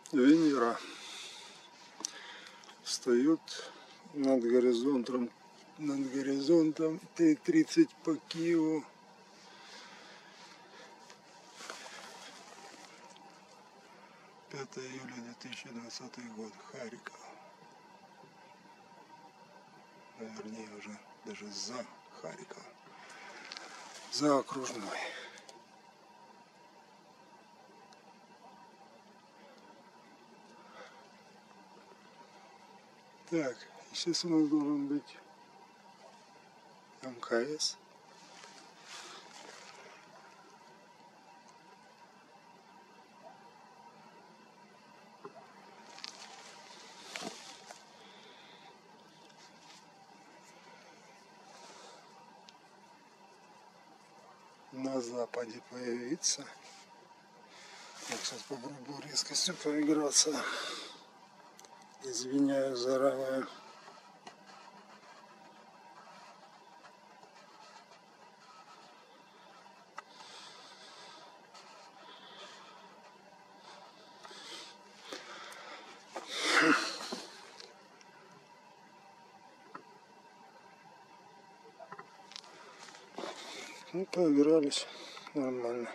Венера встает над горизонтом 3:30 по Киеву. Июля 2020 год. Харьков. Вернее, уже даже за Харьков. За окружной. Так, сейчас у нас должен быть МКС. На западе появиться. Я сейчас попробую резкостью поиграться. Извиняюсь заранее. Ну, поигрались нормально.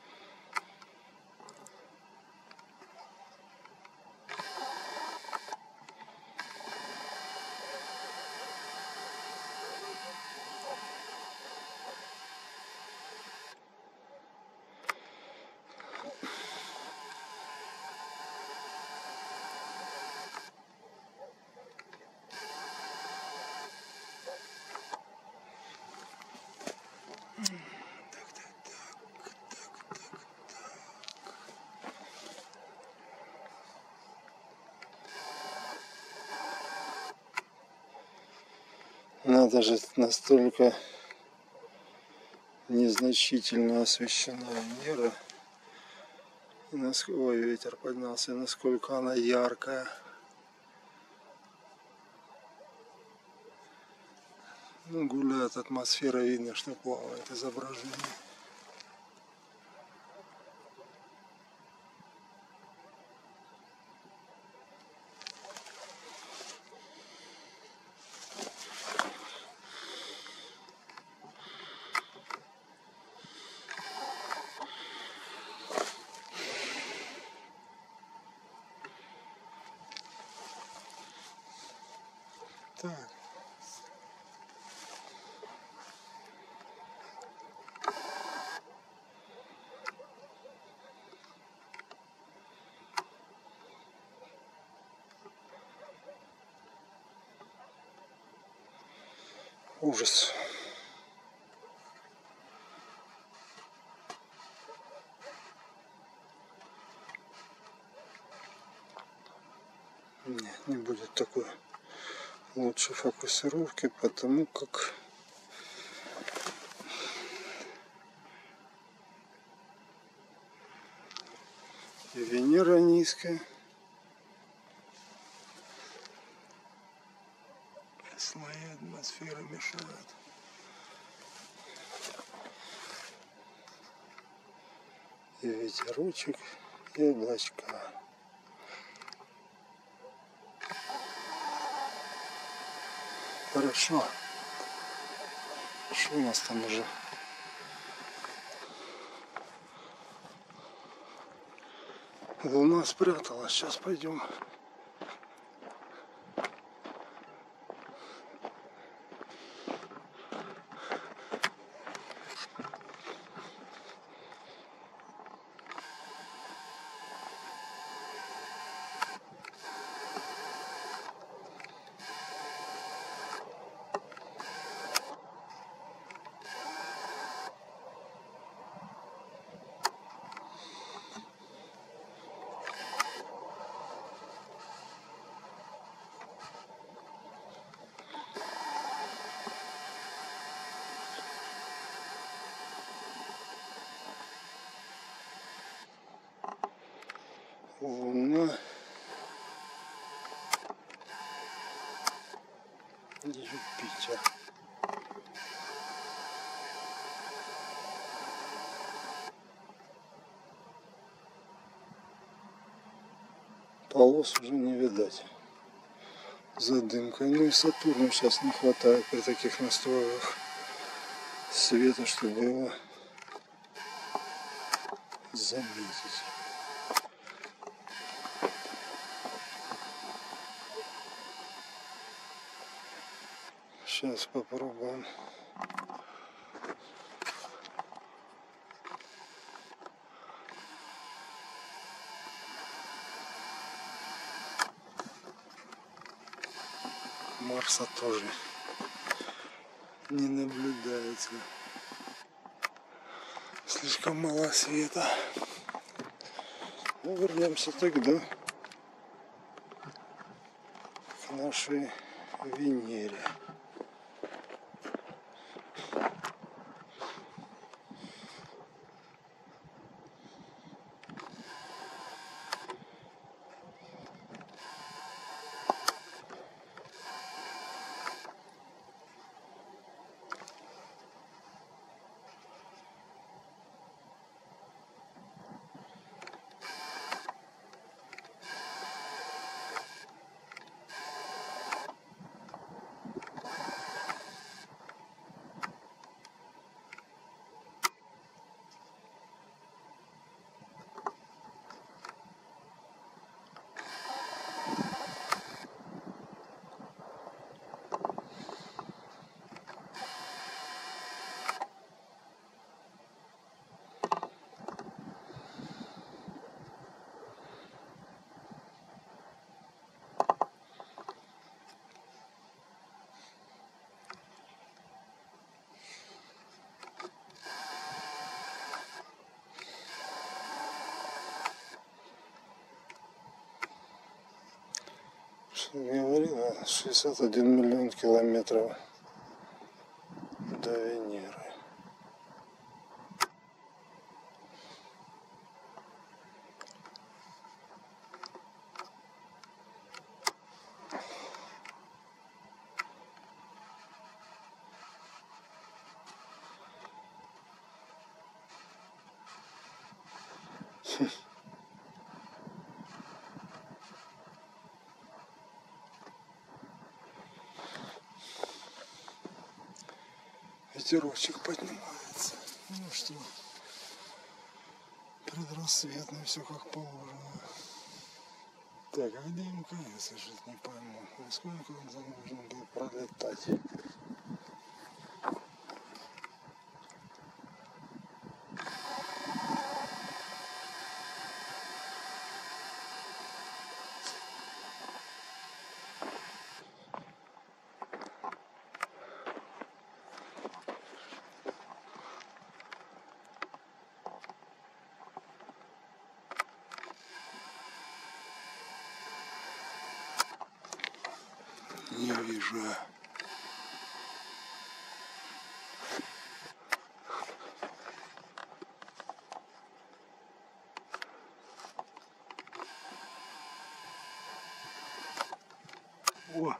Надо же, настолько незначительно освещена Венера. Ой, ветер поднялся, насколько она яркая. Ну, гуляет атмосфера, видно, что плавает изображение. Так. Ужас. Нет, не будет такой лучшей фокусировки, потому как Венера низкая. Слои атмосферы мешают. И ветерочек, и облачка. Хорошо. Что у нас там уже? Луна спряталась. Сейчас пойдем. Луна. Юпитер. полос уже не видать за дымкой. Ну и Сатурну сейчас не хватает при таких настроях света, чтобы его заметить. Сейчас попробуем. Марса тоже не наблюдается. Слишком мало света. Ну, вернемся тогда к нашей Венере. Говорила, 61 миллион километров до Венеры. Ветерочек поднимается. Ну что, предрассветный, все как положено. Так, а где МКС, я что-то не пойму. Сколько он должен был пролетать? Не вижу. О!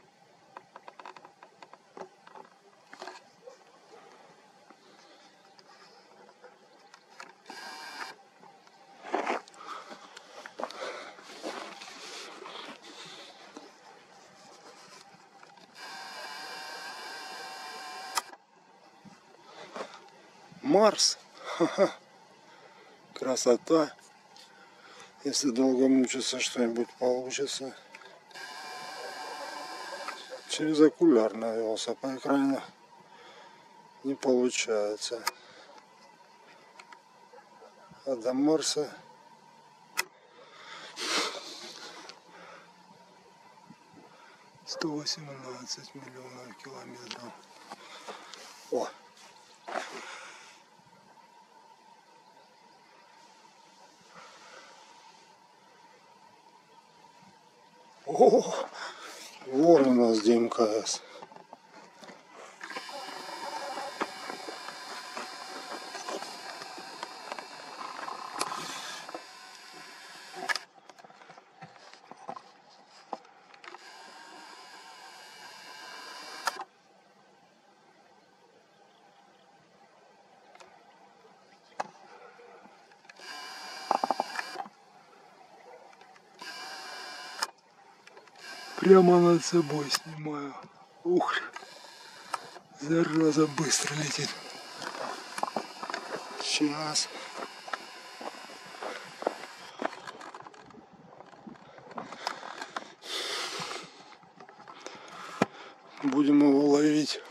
Марс. Ха-ха. Красота. Если долго мучиться, что-нибудь получится. Через окуляр навелся, по экрану не получается. А до Марса 118 миллионов километров. О! О! Вон у нас ДМКС. Прямо над собой снимаю. Ух, зараза быстро летит. Сейчас. Будем его ловить.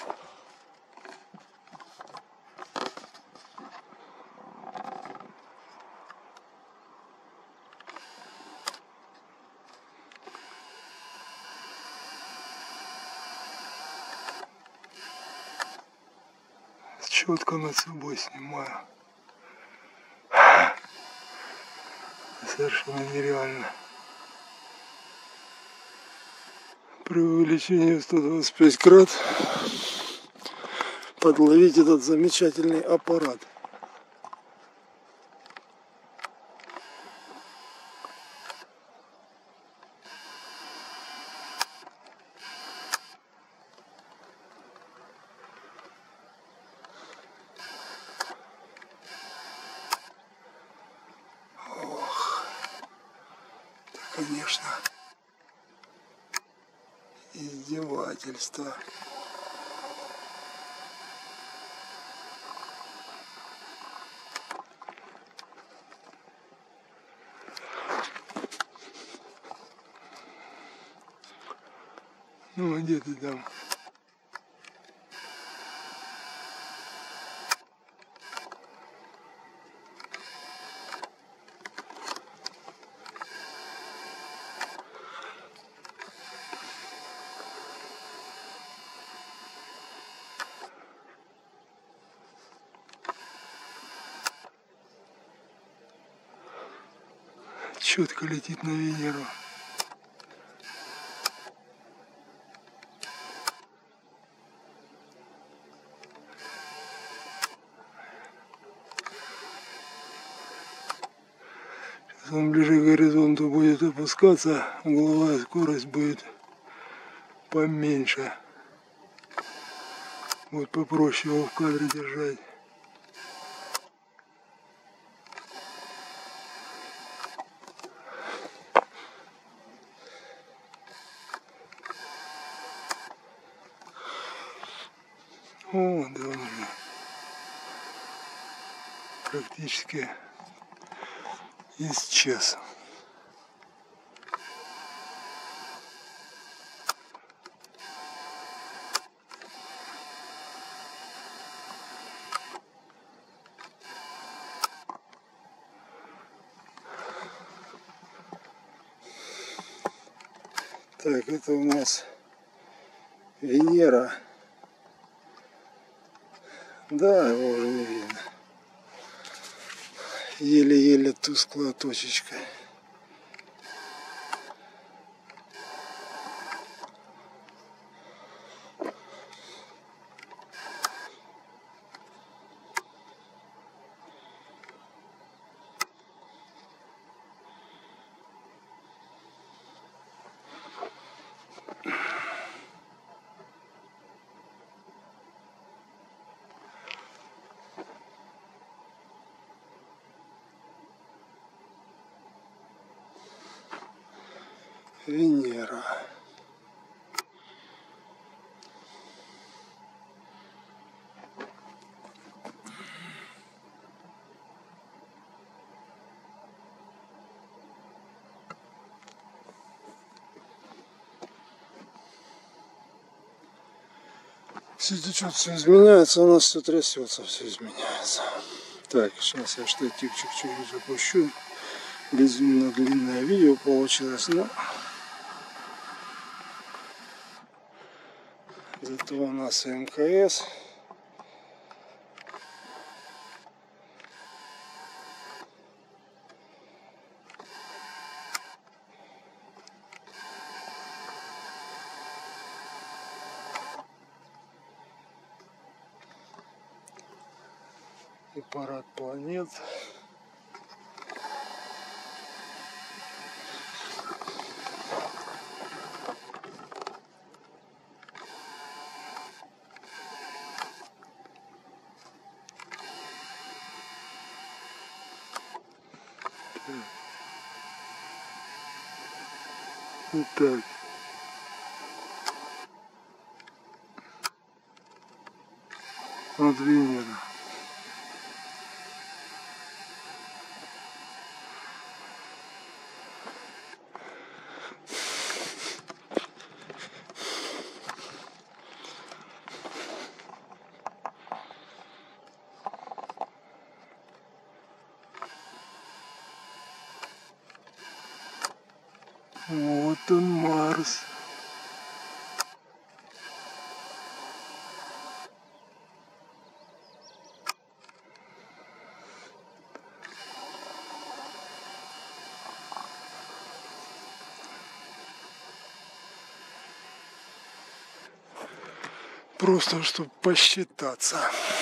Четко над собой снимаю. Совершенно нереально. При увеличении в 125 крат подловить этот замечательный аппарат. Ох, это, конечно, издевательство. Ну, а где ты там? Четко летит на Венеру. Сейчас он ближе к горизонту будет опускаться, угловая скорость будет поменьше. Вот попроще его в кадре держать. О, да он уже практически исчез. Так, это у нас Венера. Да, его уже не видно. Еле-еле тусклая точечка. Венера. Все течет, все изменяется, у нас все трясется, все изменяется. Так, сейчас я штативчик чуть-чуть запущу. Безумно длинное видео получилось, но зато у нас МКС. И парад планет. Вот так. Вот Венера. Вот он, Марс. Просто чтобы посчитаться.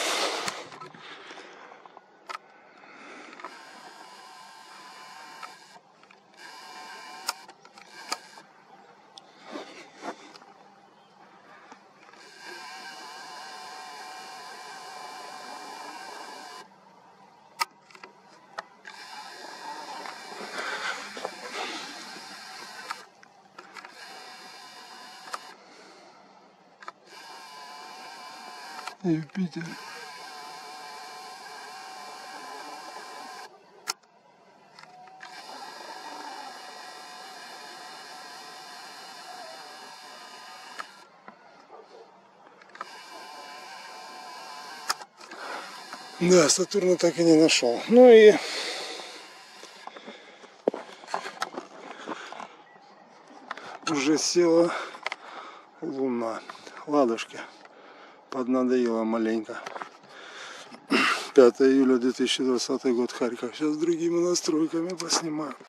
Юпитер. Да, Сатурна так и не нашел. Ну и уже села Луна. Ладушки. Поднадоело маленько. 5 июля 2020 год, Харьков. Сейчас с другими настройками поснимаю.